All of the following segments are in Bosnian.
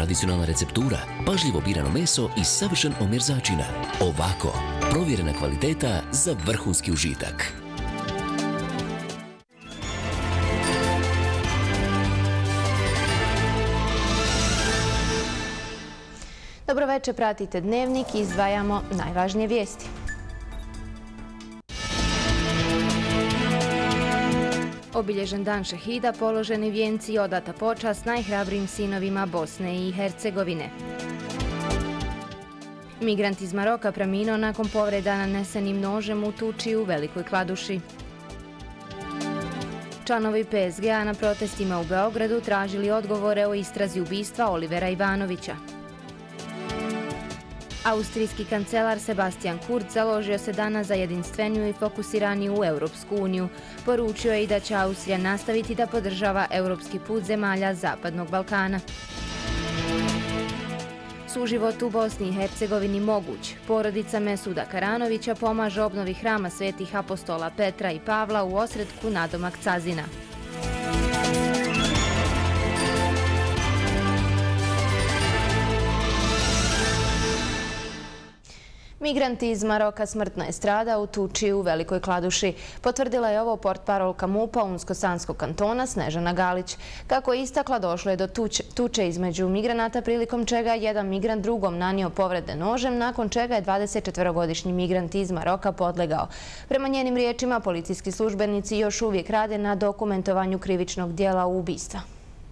tradicionalna receptura, pažljivo birano meso i savršen omjer začina. Ovako, provjerena kvaliteta za vrhunski užitak. Dobro večer, pratite Dnevnik i izdvajamo najvažnije vijesti. Obilježen dan šehida, položeni vijenci i odata počast najhrabrijim sinovima Bosne i Hercegovine. Migrant iz Maroka preminuo nakon povreda nanesenim nožem u tuči u Velikoj Kladuši. Članovi PSG-a na protestima u Beogradu tražili odgovore o istrazi ubistva Olivera Ivanovića. Austrijski kancelar Sebastian Kurz založio se danas za jedinstveniju i fokusiraniju Europsku uniju. Poručio je i da će Austrija nastaviti da podržava europski put zemalja Zapadnog Balkana. Suživot u Bosni i Hercegovini moguć. Porodica Mesuda Karanovića pomaže obnovi hrama svetih apostola Petra i Pavla u Osretku nadomak Cazina. Migrant iz Maroka smrtno je stradao u tuči u Velikoj Kladuši. Potvrdila je ovo portparolka MUP-a Unsko-Sanskog kantona Snežana Galić. Kako je istakla, došlo je do tuče između migranata, prilikom čega je jedan migrant drugom nanio povrede nožem, nakon čega je 24-godišnji migrant iz Maroka podlegao. Prema njenim riječima, policijski službenici još uvijek rade na dokumentovanju krivičnog dijela ubistva.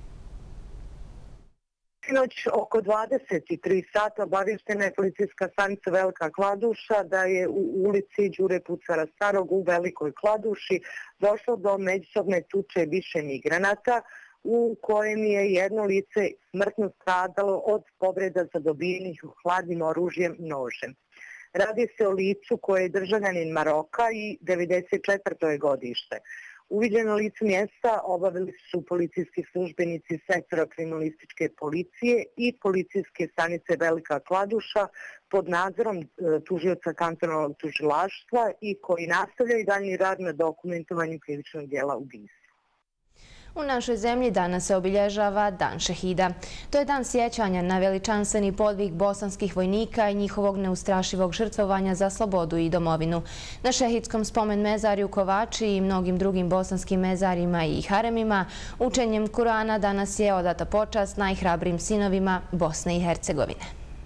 Sinoć oko 23 sata obavještena je policijska stanica Velika Kladuša da je u ulici Đure Pucara Starog u Velikoj Kladuši došlo do međusobne tuče više migranata u kojem je jedno lice smrtno stradalo od povreda zadobijenih hladnim oružjem nožem. Radi se o licu koje je državljanin Maroka i 94. je godište. Uviđeno lice mjesta obavili su policijski službenici sektora kriminalističke policije i policijske stanice Velika Kladuša pod nadzorom tužioca kantonalnog tužilaštva i koji nastavljaju daljnji rad na dokumentovanju krivičnog dijela ubistva. U našoj zemlji danas se obilježava Dan šehida. To je dan sjećanja na veličanstveni podvig bosanskih vojnika i njihovog neustrašivog žrtvovanja za slobodu i domovinu. Na šehidskom spomen mezarju Kovači i mnogim drugim bosanskim mezarima i haremima učenjem Kurana danas je odata počast najhrabrijim sinovima Bosne i Hercegovine.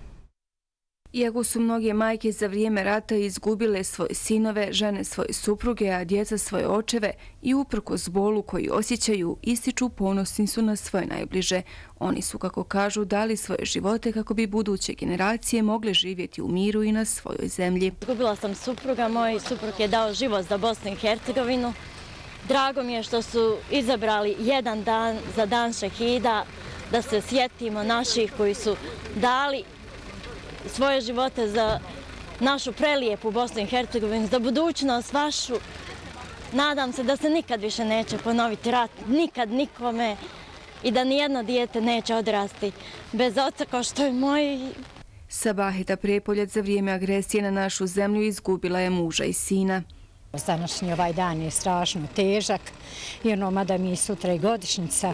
Iako su mnoge majke za vrijeme rata izgubile svoje sinove, žene svoje supruge, a djeca svoje očeve i uprkos bolu koji osjećaju, ističu ponosni su na svoje najbliže. Oni su, kako kažu, dali svoje živote kako bi buduće generacije mogle živjeti u miru i na svojoj zemlji. Izgubila sam supruga, moj suprug je dao život za Bosnu i Hercegovinu. Drago mi je što su izabrali jedan dan za Dan šehida, da se sjetimo naših koji su dali svoje živote za našu prelijepu Bosnu i Hercegovinu, za budućnost vašu. Nadam se da se nikad više neće ponoviti rat, nikad nikome, i da nijedno dijete neće odrasti bez oca kao što je moj. Sabahita Prepoljac za vrijeme agresije na našu zemlju izgubila je muža i sina. Današnji ovaj dan je strašno težak i mada mi je sutra i godišnjica,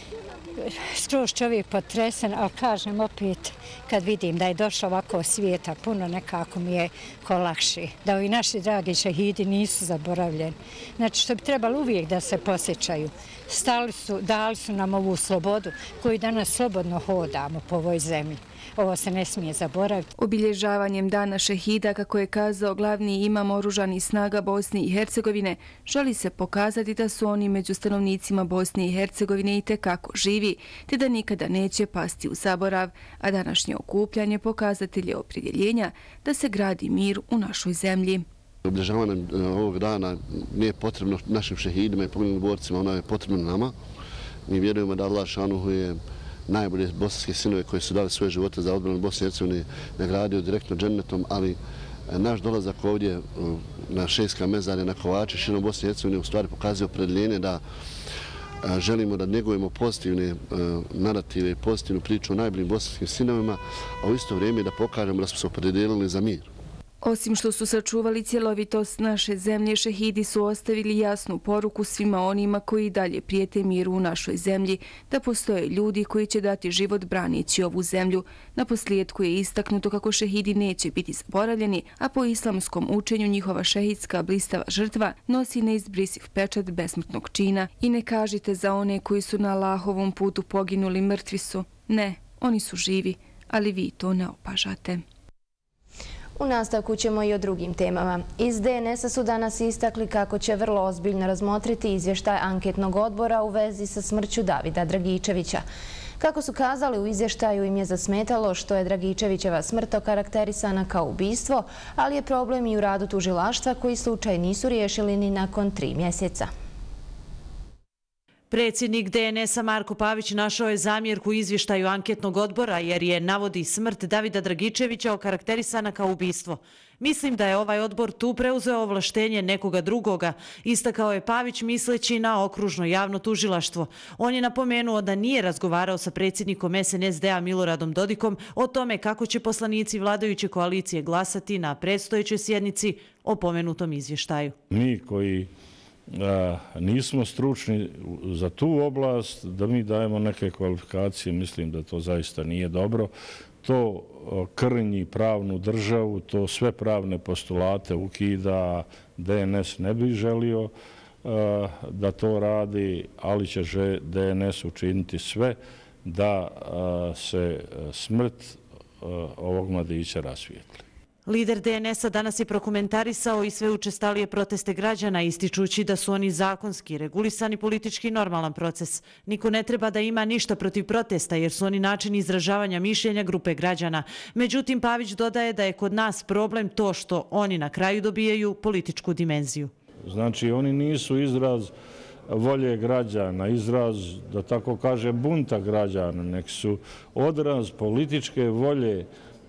skroz čovjek potresen, ali kažem opet, kad vidim da je došlo ovako svijeta, puno nekako mi je ko lakše. Da ovi naši dragi šehidi nisu zaboravljeni. Znači, što bi trebalo uvijek da se posjećaju. Stali su, dali su nam ovu slobodu koju danas slobodno hodamo po ovoj zemlji. Ovo se ne smije zaboraviti. Obilježavanjem Dana šehida, kako je kazao glavni imam oružanih snaga Bosne i Hercegovine, želi se pokazati da su oni među stanovnicima Bosne i Hercegovine itekako živi, te da nikada neće pasti u zaborav, a današnje okupljanje pokazatelj je opredjeljenja da se gradi mir u našoj zemlji. Obilježavanje ovog dana nije potrebno našim šehidima i poginulim borcima, ono je potrebno nama. Mi vjerujemo da Allah šanuhu je najbolje bosanske sinove koji su dali svoje živote za odbranu Bosne i Hercegovine nagradio direktno džennetom, ali naš dolazak ovdje na šejska mezarja na Kovači širom Bosne i Hercegovine u stvari pokazuje opredjeljenje da želimo da negujemo pozitivne narative i pozitivnu priču o najboljim bosanskim sinovima, a u isto vrijeme da pokažemo da smo se opredjelili za mir. Osim što su sačuvali cjelovitost naše zemlje, šehidi su ostavili jasnu poruku svima onima koji dalje prijete miru u našoj zemlji, da postoje ljudi koji će dati život branići ovu zemlju. Naposljetku je istaknuto kako šehidi neće biti zaboravljeni, a po islamskom učenju njihova šehidska blistava žrtva nosi neizbrisiv pečat besmrtnog čina. I ne kažite za one koji su na Allahovom putu poginuli, mrtvi su. Ne, oni su živi, ali vi to ne opažate. U nastavku ćemo i o drugim temama. Iz DNS-a su danas istakli kako će vrlo ozbiljno razmotriti izvještaj anketnog odbora u vezi sa smrću Davida Dragičevića. Kako su kazali u izvještaju, im je zasmetalo što je Dragičevićeva smrt okarakterisana kao ubistvo, ali je problem i u radu tužilaštva koji slučaj nisu riješili ni nakon 3 mjeseca. Predsjednik DNS-a Marko Pavić našao je zamjerku u izvještaju anketnog odbora jer je, navodi, smrt Davida Dragičevića okarakterisana kao ubistvo. Mislim da je ovaj odbor tu preuzeo ovlaštenje nekoga drugoga, istakao je Pavić misleći na okružno javno tužilaštvo. On je napomenuo da nije razgovarao sa predsjednikom SNSD-a Miloradom Dodikom o tome kako će poslanici vladajuće koalicije glasati na predstojećoj sjednici o pomenutom izvještaju. Mi koji nismo stručni za tu oblast, da mi dajemo neke kvalifikacije, mislim da to zaista nije dobro. To krnji pravnu državu, to sve pravne postulate ukida. DNS ne bi želio da to radi, ali će DNS učiniti sve da se smrt ovog mladića rasvijetli. Lider DNS-a danas je prokomentarisao i sve učestalije proteste građana, ističući da su oni zakonski, regulisani, politički normalan proces. Niko ne treba da ima ništa protiv protesta jer su oni način izražavanja mišljenja grupe građana. Međutim, Pavić dodaje da je kod nas problem to što oni na kraju dobijaju političku dimenziju. Znači, oni nisu izraz volje građana, izraz, da tako kaže, bunta građana, nek su odraz političke volje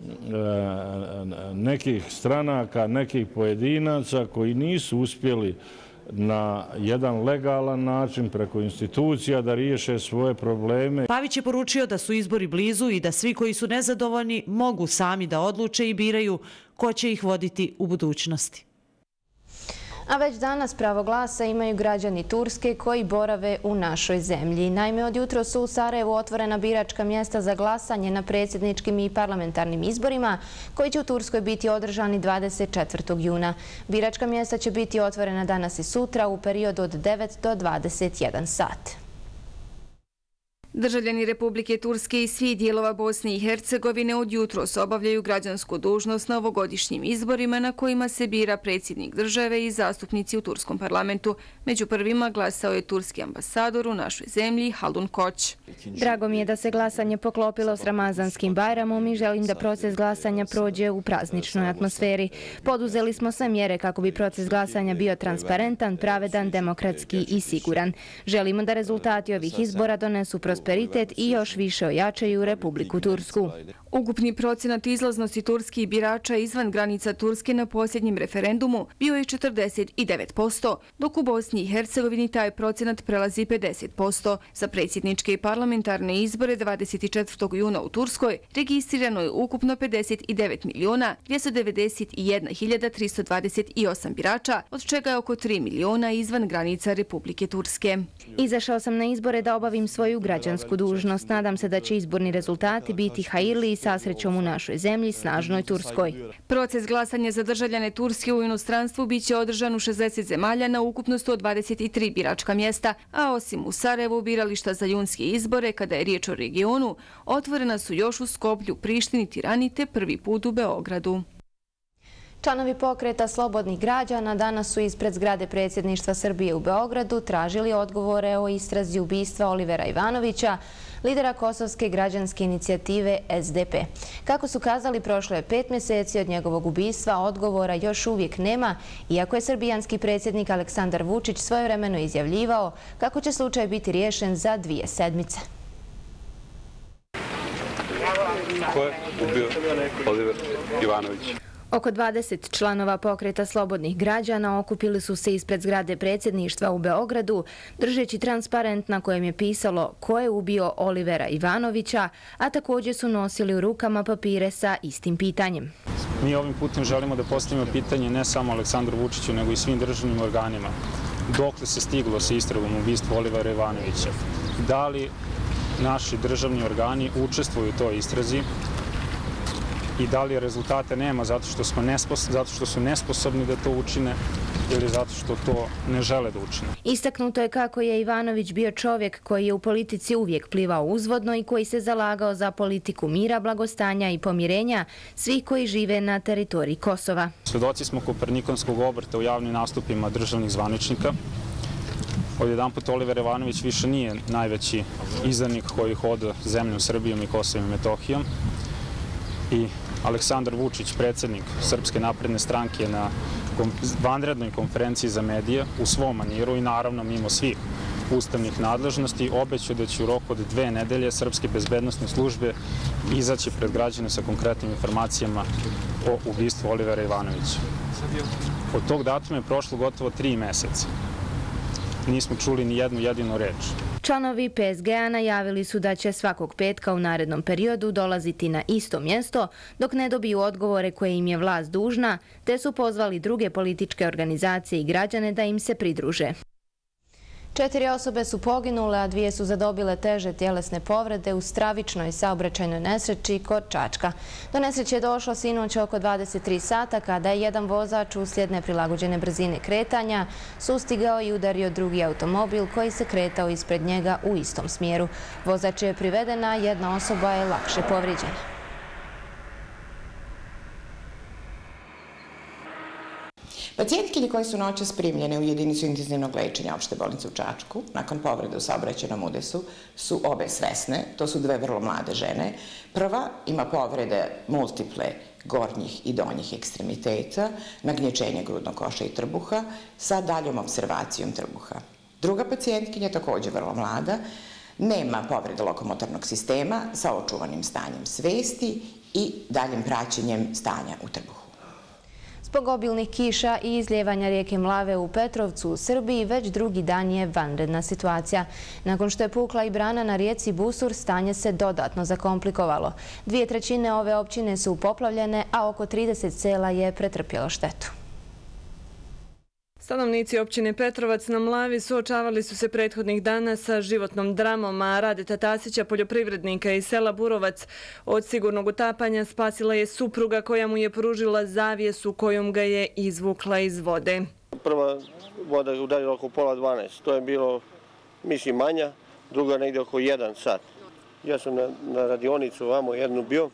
nekih stranaka, nekih pojedinaca koji nisu uspjeli na jedan legalan način preko institucija da riješe svoje probleme. Pavić je poručio da su izbori blizu i da svi koji su nezadovoljni mogu sami da odluče i biraju ko će ih voditi u budućnosti. A već danas pravo glasa imaju građani Turske koji borave u našoj zemlji. Naime, od jutro su u Sarajevu otvorena biračka mjesta za glasanje na predsjedničkim i parlamentarnim izborima koji će u Turskoj biti održani 24. juna. Biračka mjesta će biti otvorena danas i sutra u periodu od 9 do 21 sat. Državljani Republike Turske i svih dijelova Bosne i Hercegovine od jutros obavljaju građansku dužnost na ovogodišnjim izborima na kojima se bira predsjednik države i zastupnici u Turskom parlamentu. Među prvima glasao je turski ambasador u našoj zemlji Halun Koç. Drago mi je da se glasanje poklopilo s Ramazanskim Bajramom i želim da proces glasanja prođe u prazničnoj atmosferi. Poduzeli smo sve mjere kako bi proces glasanja bio transparentan, pravedan, demokratski i siguran. Želimo da rezultati ovih izbora donesu prosperitet i još više ojačaju Republiku Tursku. Ukupni procenat izlaznosti turskih birača izvan granica Turske na posljednjem referendumu bio je 49%, dok u Bosni i Hercegovini taj procenat prelazi 50%. Za predsjedničke i parlamentarne izbore 24. juna u Turskoj registrirano je ukupno 59.291.328 birača, od čega je oko 3 miliona izvan granica Republike Turske. Izašao sam na izbore da obavim svoju građansku dužnost. Nadam se da će izborni rezultati biti hajirli i sa srećom u našoj zemlji, snažnoj Turskoj. Proces glasanja za državljane Turske u inostranstvu biće održan u 60 zemalja na ukupno 123 biračka mjesta, a osim u Sarajevu birališta za junske izbore, kada je riječ o regionu, otvorena su još u Skoplju, Prištini, Tirani te prvi put u Beogradu. Članovi pokreta slobodnih građana danas su ispred zgrade predsjedništva Srbije u Beogradu tražili odgovore o istrazi ubistva Olivera Ivanovića, lidera kosovske građanske inicijative SDP. Kako su kazali, prošlo je 5 mjeseci od njegovog ubistva, odgovora još uvijek nema, iako je srbijanski predsjednik Aleksandar Vučić svojevremeno izjavljivao kako će slučaj biti riješen za 2 sedmice. Ko je ubio Oliver Ivanović? Oko 20 članova pokreta slobodnih građana okupili su se ispred zgrade predsjedništva u Beogradu, držeći transparent na kojem je pisalo ko je ubio Olivera Ivanovića, a također su nosili u rukama papire sa istim pitanjem. Mi ovim putem želimo da postavimo pitanje ne samo Aleksandru Vučiću, nego i svim državnim organima. Dokle se stiglo sa istragom ubistva Olivera Ivanovića? Da li naši državni organi učestvuju u toj istrazi i da li rezultate nema zato što su nesposobni da to učine ili zato što to ne žele da učine. Istaknuto je kako je Ivanović bio čovjek koji je u politici uvijek plivao uzvodno i koji se zalagao za politiku mira, blagostanja i pomirenja svih koji žive na teritoriji Kosova. Svedoci smo kopernikanskog obrta u javnim nastupima državnih zvaničnika. Odjedanput Oliver Ivanović više nije najveći izdanik koji hoda zemljom Srbijom i Kosovom i Metohijom. I Aleksandar Vučić, predsjednik Srpske napredne stranke, na vanrednoj konferenciji za medije u svom maniru i naravno mimo svih ustavnih nadležnosti obećao da će u roku od 2 nedelje srpske bezbednosne službe izaći pred građane sa konkretnim informacijama o ubistvu Olivera Ivanovića. Od tog datuma je prošlo gotovo 3 meseca. Nismo čuli ni jednu jedinu reč. Članovi PSG-a najavili su da će svakog petka u narednom periodu dolaziti na isto mjesto dok ne dobiju odgovore koje im je vlast dužna, te su pozvali druge političke organizacije i građane da im se pridruže. 4 osobe su poginule, a 2 su zadobile teže tjelesne povrede u stravičnoj saobraćajnoj nesreći kod Čačka. Do nesreće je došlo sinoć oko 23 sata kada je jedan vozač uslijed neprilagođene brzine kretanja sustigao i udario drugi automobil koji se kretao ispred njega u istom smjeru. Vozač je privedena, jedna osoba je lakše povrijeđena. Pacijentkinje koje su noćas primljene u jedinicu intenzivnog lečenja opšte bolnice u Čačku nakon povrede u saobraćajnom udesu su obe svesne, to su 2 vrlo mlade žene. Prva ima povrede multiple gornjih i donjih ekstremiteta, nagnječenje grudnog koša i trbuha sa daljom observacijom trbuha. Druga pacijentkinja, također vrlo mlada, nema povrede lokomotornog sistema sa očuvanim stanjem svesti i daljim praćenjem stanja u trbuhu. Zbog obilnih kiša i izlijevanja rijeke Mlave u Petrovcu u Srbiji već drugi dan je vanredna situacija. Nakon što je pukla i brana na rijeci Busur, stanje se dodatno zakomplikovalo. 2/3 ove općine su poplavljene, a oko 30 sela je pretrpjelo štetu. Stanovnici općine Petrovac na Mlavi suočavali su se prethodnih dana sa životnom dramom, a Radeta Tasića, poljoprivrednika iz sela Burovac, od sigurnog utapanja spasila je supruga koja mu je pružila zavijesu kojom ga je izvukla iz vode. Prva voda je udarila oko 11:30, to je bilo, mislim, manja, druga negdje oko 1 sat. Ja sam na radionicu ovamo jednu bio,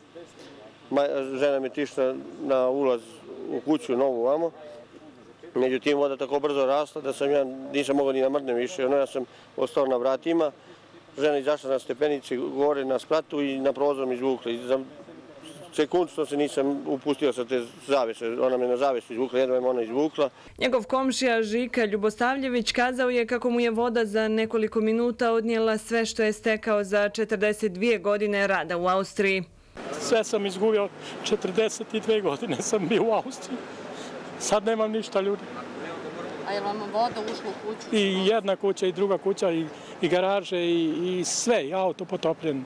žena mi tišla na ulaz u kuću novu ovamo. Međutim, voda tako brzo rasla da ja nisam mogao ni namrdnem više. Ja sam ostao na vratima, žena izašla na stepenici gore na spratu i na prozor izvukla. Za sekundno se nisam upustio sa te zavese, ona me na zavesu izvukla, jedva je ona izvukla. Njegov komšija Žika Ljubostavljević kazao je kako mu je voda za nekoliko minuta odnijela sve što je stekao za 42 godine rada u Austriji. Sve sam izgubio, 42 godine sam bio u Austriji. Sad nemam ništa, ljudi. A je li vam voda ušla u kuću? I jedna kuća i druga kuća i garaže i sve, i auto potopljen,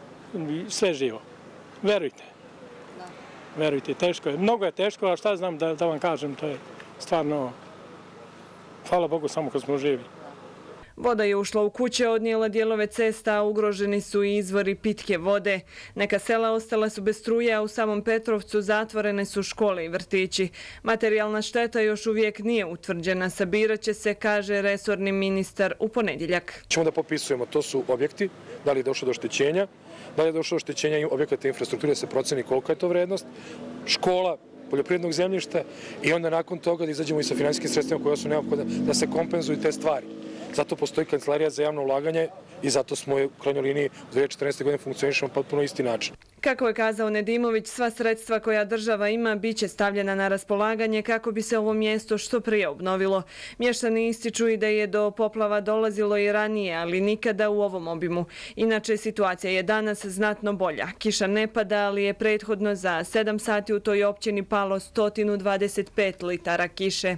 sve živo. Verujte. Verujte, teško je. Mnogo je teško, a šta znam da vam kažem, to je stvarno, hvala Bogu, samo kad smo živi. Voda je ušla u kuće, odnijela dijelove cesta, a ugroženi su i izvori pitke vode. Neka sela ostala su bez struje, a u samom Petrovcu zatvorene su škole i vrtići. Materijalna šteta još uvijek nije utvrđena. Sabirat će se, kaže resorni ministar, u ponedjeljak. Ćemo da popisujemo, to su objekti, da li je došlo do oštećenja, da li je došlo do oštećenja objekata infrastrukture, se proceni kolika je to vrednost, škola, poljoprivrednog zemljišta i onda nakon toga da izađemo i sa finansijskim sredstvima koja su neophodne da se kompenzuju te stvari. Zato postoji Kancelarija za javno ulaganje i zato smo u krajnjoj liniji u 2014. godine funkcionišemo potpuno isti način. Kako je kazao Nedimović, sva sredstva koja država ima biće stavljena na raspolaganje kako bi se ovo mjesto što prije obnovilo. Mještani ističu i da je do poplava dolazilo i ranije, ali nikada u ovom obimu. Inače, situacija je danas znatno bolja. Kiša ne pada, ali je prethodno za 7 sati u toj općini palo 125 litara kiše.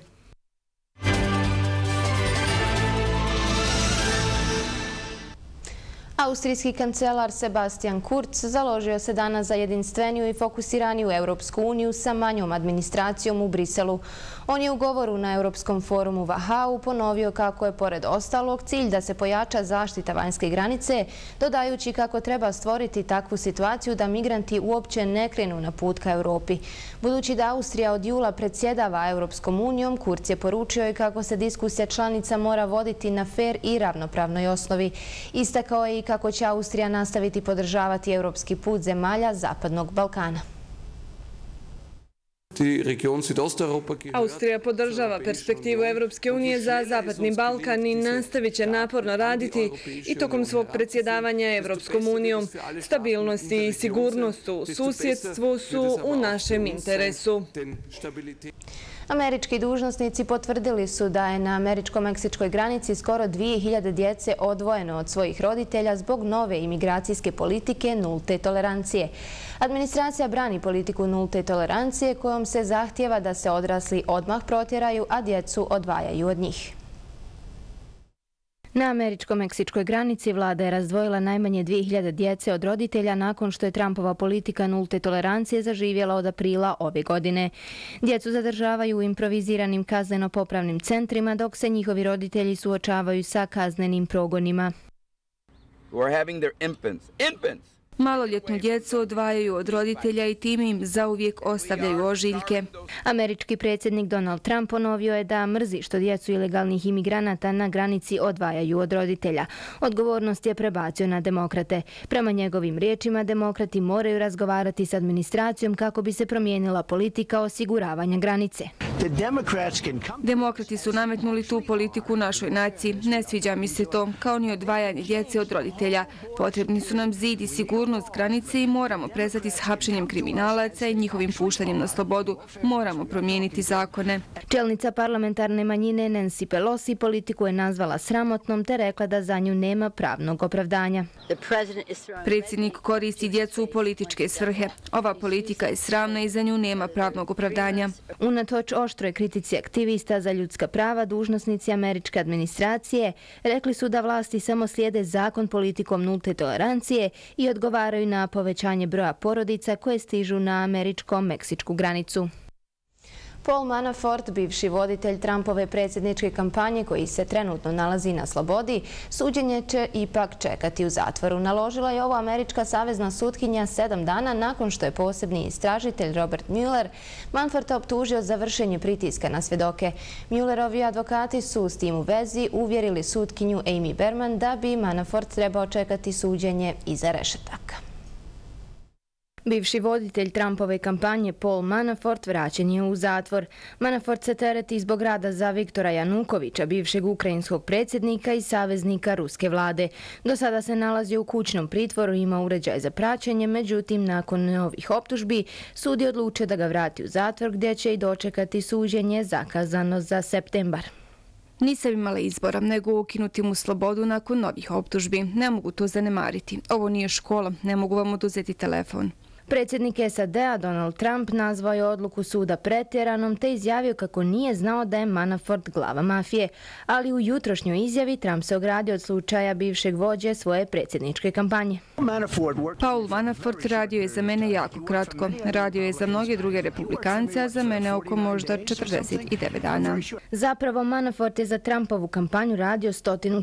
Austrijski kancelar Sebastian Kurz založio se danas za jedinstveniju i fokusiraniju Europsku uniju sa manjom administracijom u Briselu. On je u govoru na Europskom forumu Wachau ponovio kako je pored ostalog cilj da se pojača zaštita vanjske granice, dodajući kako treba stvoriti takvu situaciju da migranti uopće ne krenu na put ka Europi. Budući da Austrija od jula predsjedava Europskom unijom, Kurz je poručio i kako se diskusija članica mora voditi na fer i ravnopravnoj osnovi. Istakao je i kako će Austrija nastaviti podržavati europski put zemalja Zapadnog Balkana. Austrija podržava perspektivu Evropske unije za Zapadni Balkan i nastavit će naporno raditi i tokom svog predsjedavanja Evropskom unijom. Stabilnost i sigurnost u susjedstvu su u našem interesu. Američki dužnosnici potvrdili su da je na američko-meksičkoj granici skoro 2000 djece odvojeno od svojih roditelja zbog nove imigracijske politike nulte tolerancije. Administracija brani politiku nulte tolerancije kojom se zahtijeva da se odrasli odmah protjeraju, a djecu odvajaju od njih. Na američko-meksičkoj granici vlada je razdvojila najmanje 2000 djece od roditelja nakon što je Trumpova politika nulte tolerancije zaživjela od aprila ove godine. Djecu zadržavaju u improviziranim kazneno-popravnim centrima dok se njihovi roditelji suočavaju sa kaznenim progonima. Maloljetnu djecu odvajaju od roditelja i time im zauvijek ostavljaju ožiljke. Američki predsjednik Donald Trump ponovio je da mrzi što djecu ilegalnih imigranata na granici odvajaju od roditelja. Odgovornost je prebacio na demokrate. Prema njegovim riječima, demokrati moraju razgovarati s administracijom kako bi se promijenila politika osiguravanja granice. Demokrati su nametnuli tu politiku našoj naciji. Ne sviđa mi se to, kao ni odvajanje djece od roditelja. Potrebni su nam zid i sigurnost granice i moramo prestati s hapšenjem kriminalaca i njihovim puštanjem na slobodu. Moramo promijeniti zakone. Čelnica parlamentarne manjine Nancy Pelosi politiku je nazvala sramotnom te rekla da za nju nema pravnog opravdanja. Predsjednik koristi djecu u političke svrhe. Ova politika je sramna i za nju nema pravnog opravdanja. Unatoč oštroj kritici aktivista za ljudska prava, dužnosnici američke administracije rekli su da vlasti samo slijede zakon politikom nulte tolerancije i odgovaraju na povećanje broja porodica koje stižu na američko-meksičku granicu. Paul Manafort, bivši voditelj Trumpove predsjedničke kampanje koji se trenutno nalazi na slobodi, suđenje će ipak čekati u zatvoru. Naložila je ovo američka savezna sutkinja 7 dana nakon što je posebni istražitelj Robert Mueller Manaforta optužio za vršenje pritiska na svjedoke. Muellerovi advokati su s tim u vezi uvjerili sutkinju Amy Berman da bi Manafort trebao čekati suđenje iza rešetaka. Bivši voditelj Trumpove kampanje Paul Manafort vraćen je u zatvor. Manafort se tereti zbog rada za Viktora Janukovića, bivšeg ukrajinskog predsjednika i saveznika ruske vlade. Do sada se nalazio u kućnom pritvoru i ima uređaj za praćenje, međutim, nakon novih optužbi, sud je odlučio da ga vrati u zatvor gdje će i dočekati suđenje zakazano za septembar. Nisam imala izbora, nego ukinuti mu slobodu nakon novih optužbi. Ne mogu to zanemariti. Ovo nije škola, ne mogu vam oduzeti telefon. Predsjednik SAD-a Donald Trump nazvao je odluku suda pretjeranom te izjavio kako nije znao da je Manafort glava mafije, ali u jutrošnjoj izjavi Trump se ogradio od slučaja bivšeg vođe svoje predsjedničke kampanje. Paul Manafort radio je za mene jako kratko. Radio je za mnoge druge republikance, a za mene oko možda 49 dana. Zapravo, Manafort je za Trumpovu kampanju radio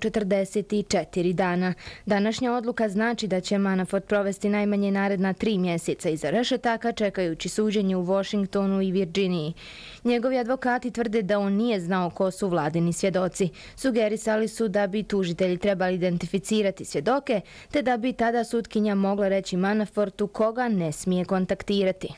144 dana. Današnja odluka znači da će Manafort provesti najmanje naredna 3 mjeseca iza rešetaka, čekajući suđenje u Washingtonu i Virginiji. Njegovi advokati tvrde da on nije znao ko su vladini svjedoci. Sugerisali su da bi tužitelji trebali identificirati svjedoke, te da bi tada sutkinja mogla reći Manafortu koga ne smije kontaktirati.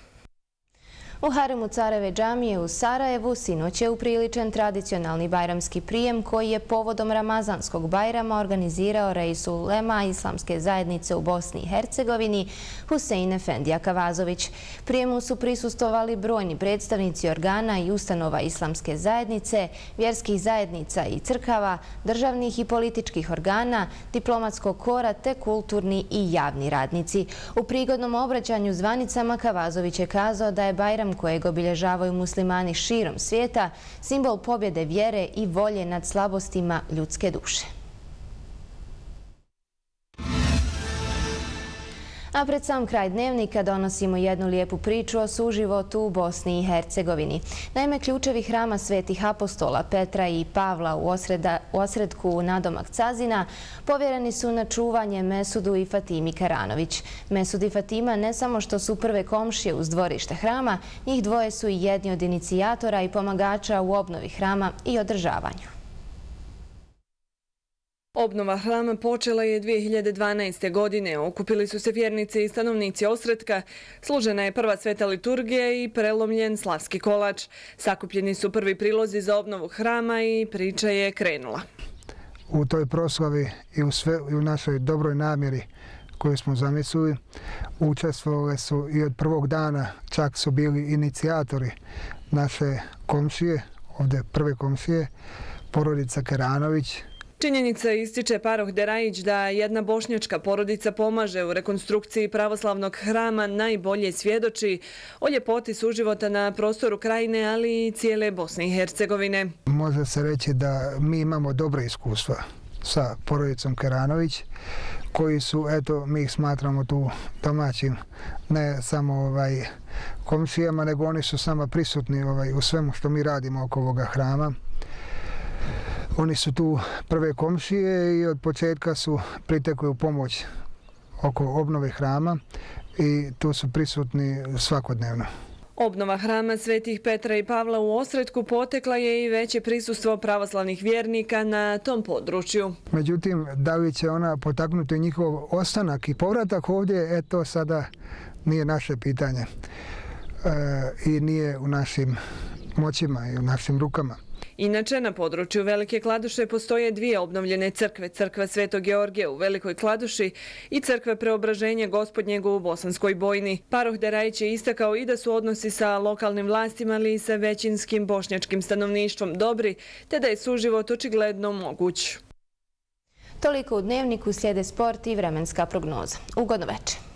U haremu Careve džamije u Sarajevu sinoć je upriličen tradicionalni bajramski prijem koji je povodom Ramazanskog bajrama organizirao Reisul Ulema Islamske zajednice u Bosni i Hercegovini Husein Efendija Kavazović. Prijemu su prisustvovali brojni predstavnici organa i ustanova Islamske zajednice, vjerskih zajednica i crkava, državnih i političkih organa, diplomatskog kora te kulturni i javni radnici. U prigodnom obraćanju zvanicama Kavazović je kazao da je bajram kojeg obilježavaju muslimani širom svijeta, simbol pobjede vjere i volje nad slabostima ljudske duše. A pred sam kraj dnevnika donosimo jednu lijepu priču o suživotu u Bosni i Hercegovini. Naime, ključevi hrama svetih apostola Petra i Pavla u osredku nadomak Cazina povjereni su na čuvanje Mesudu i Fatimi Karanović. Mesud i Fatima ne samo što su prve komšije uz dvorište hrama, njih dvoje su i jedni od inicijatora i pomagača u obnovi hrama i održavanju. Obnova hrama počela je 2012. godine. Okupili su se vjernici i stanovnici Osredka, služena je prva sveta liturgija i prelomljen slavski kolač. Sakupljeni su prvi prilozi za obnovu hrama i priča je krenula. U toj proslavi i u našoj dobroj namjeri koju smo zamislili, učestvovali su i od prvog dana, čak su bili inicijatori naše komšije, ovdje prve komšije, porodica Karanović. Činjenica ističe paroh Derajić da jedna bošnjačka porodica pomaže u rekonstrukciji pravoslavnog hrama najbolje svjedoči o ljepoti suživota na prostoru krajine, ali i cijele Bosne i Hercegovine. Može se reći da mi imamo dobre iskustva sa porodicom Karanović, koji su, eto, mi ih smatramo tu domaćim, ne samo komšijama, nego oni su sama prisutni u svemu što mi radimo oko ovoga hrama. Oni su tu prve komšije i od početka su pritekli u pomoć oko obnove hrama i tu su prisutni svakodnevno. Obnova hrama svetih Petra i Pavla u Osredku potekla je i veće prisustvo pravoslavnih vjernika na tom području. Međutim, da li će ona potaknuti njihov ostanak i povratak ovdje, to sada nije naše pitanje i nije u našim moćima i u našim rukama. Inače, na području Velike Kladuše postoje dvije obnovljene crkve. Crkva Svetog Georgija u Velikoj Kladuši i crkva Preobraženja Gospodnjeg u Bosanskoj Bojni. Paroh Derajić je istakao i da su odnosi sa lokalnim vlastima, ali i sa većinskim bošnjačkim stanovništvom dobri, te da je suživot očigledno moguć. Toliko u dnevniku, slijede sport i vremenska prognoza. Ugodno večer.